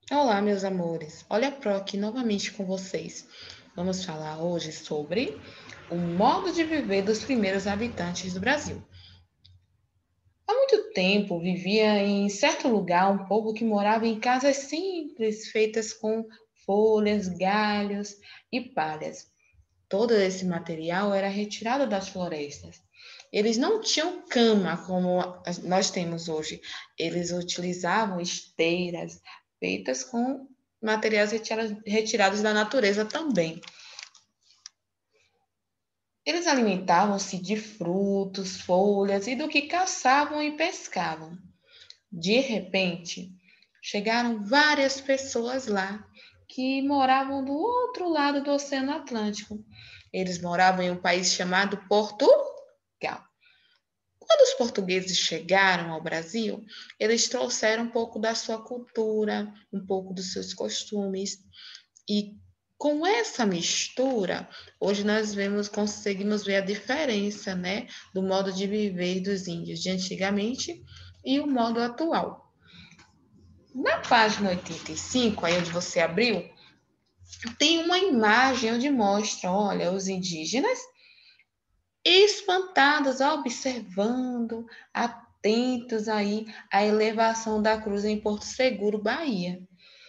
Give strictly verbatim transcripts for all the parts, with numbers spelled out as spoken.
Olá, meus amores. Olha a Pro aqui novamente com vocês. Vamos falar hoje sobre o modo de viver dos primeiros habitantes do Brasil. Há muito tempo vivia em certo lugar um povo que morava em casas simples, feitas com folhas, galhos e palhas. Todo esse material era retirado das florestas. Eles não tinham cama como nós temos hoje. Eles utilizavam esteiras feitas com materiais retirados da natureza também. Eles alimentavam-se de frutos, folhas e do que caçavam e pescavam. De repente, chegaram várias pessoas lá que moravam do outro lado do Oceano Atlântico. Eles moravam em um país chamado Portugal. Quando os portugueses chegaram ao Brasil, eles trouxeram um pouco da sua cultura, um pouco dos seus costumes. E com essa mistura, hoje nós vemos, conseguimos ver a diferença, né, do modo de viver dos índios de antigamente e o modo atual. Na página oitenta e cinco, aí onde você abriu, tem uma imagem onde mostra, olha, os indígenas espantados, observando, atentos aí à elevação da cruz em Porto Seguro, Bahia.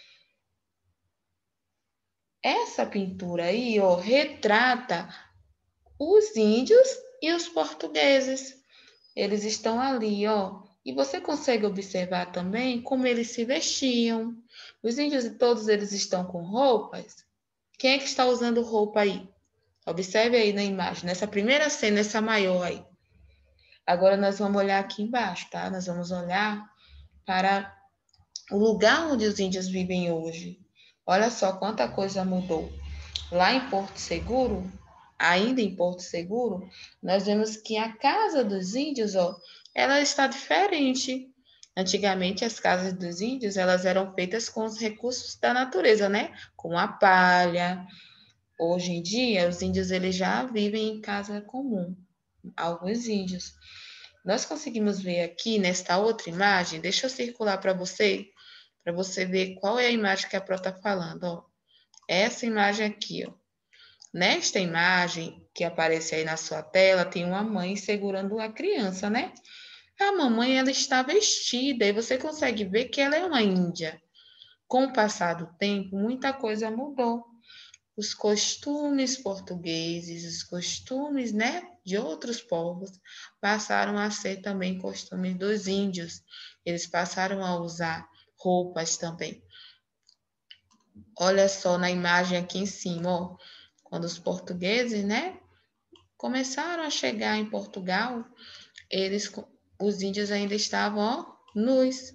Essa pintura aí, ó, retrata os índios e os portugueses. Eles estão ali, ó. E você consegue observar também como eles se vestiam. Os índios todos eles estão com roupas. Quem é que está usando roupa aí? Observe aí na imagem, nessa primeira cena, essa maior aí. Agora nós vamos olhar aqui embaixo, tá? Nós vamos olhar para o lugar onde os índios vivem hoje. Olha só quanta coisa mudou. Lá em Porto Seguro, ainda em Porto Seguro, nós vemos que a casa dos índios, ó, ela está diferente. Antigamente, as casas dos índios, elas eram feitas com os recursos da natureza, né? Com a palha. Hoje em dia, os índios eles já vivem em casa comum. Alguns índios. Nós conseguimos ver aqui nesta outra imagem, deixa eu circular para você, para você ver qual é a imagem que a Pro está falando, ó. Essa imagem aqui, ó. Nesta imagem que aparece aí na sua tela, tem uma mãe segurando a criança, né? A mamãe, ela está vestida e você consegue ver que ela é uma índia. Com o passar do tempo, muita coisa mudou. Os costumes portugueses, os costumes, né, de outros povos, passaram a ser também costumes dos índios. Eles passaram a usar roupas também. Olha só na imagem aqui em cima, ó, quando os portugueses, né, começaram a chegar em Portugal, eles, os índios ainda estavam, ó, nus.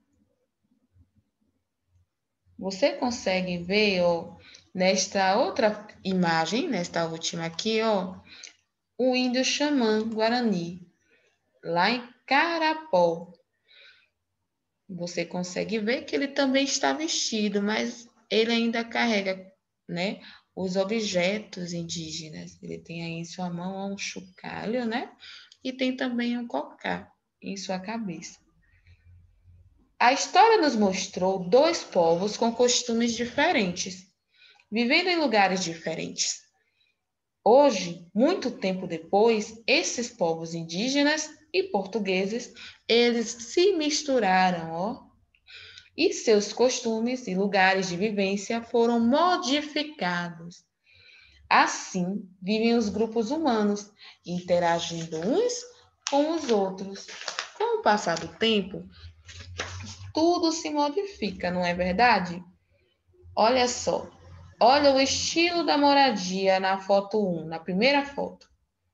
Você consegue ver, ó, nesta outra imagem, nesta última aqui, ó, o índio xamã Guarani, lá em Carapó. Você consegue ver que ele também está vestido, mas ele ainda carrega, né, os objetos indígenas. Ele tem aí em sua mão um chocalho, né? E tem também um cocá em sua cabeça. A história nos mostrou dois povos com costumes diferentes, vivendo em lugares diferentes. Hoje, muito tempo depois, esses povos indígenas e portugueses, eles se misturaram, ó, e seus costumes e lugares de vivência foram modificados. Assim, vivem os grupos humanos, interagindo uns com os outros. Com o passar do tempo, tudo se modifica, não é verdade? Olha só, olha o estilo da moradia na foto um, na primeira foto.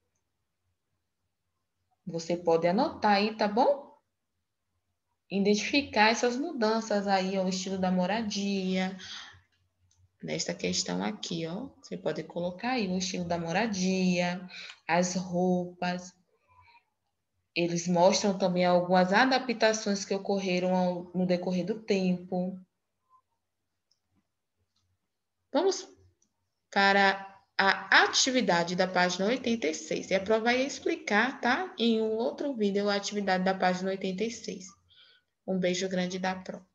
Você pode anotar aí, tá bom? Identificar essas mudanças aí, ó, o estilo da moradia. Nesta questão aqui, ó, você pode colocar aí o estilo da moradia, as roupas. Eles mostram também algumas adaptações que ocorreram ao, no decorrer do tempo. Vamos para a atividade da página oitenta e seis. E a Pro vai explicar, tá? Em um outro vídeo, a atividade da página oitenta e seis. Um beijo grande da Pro.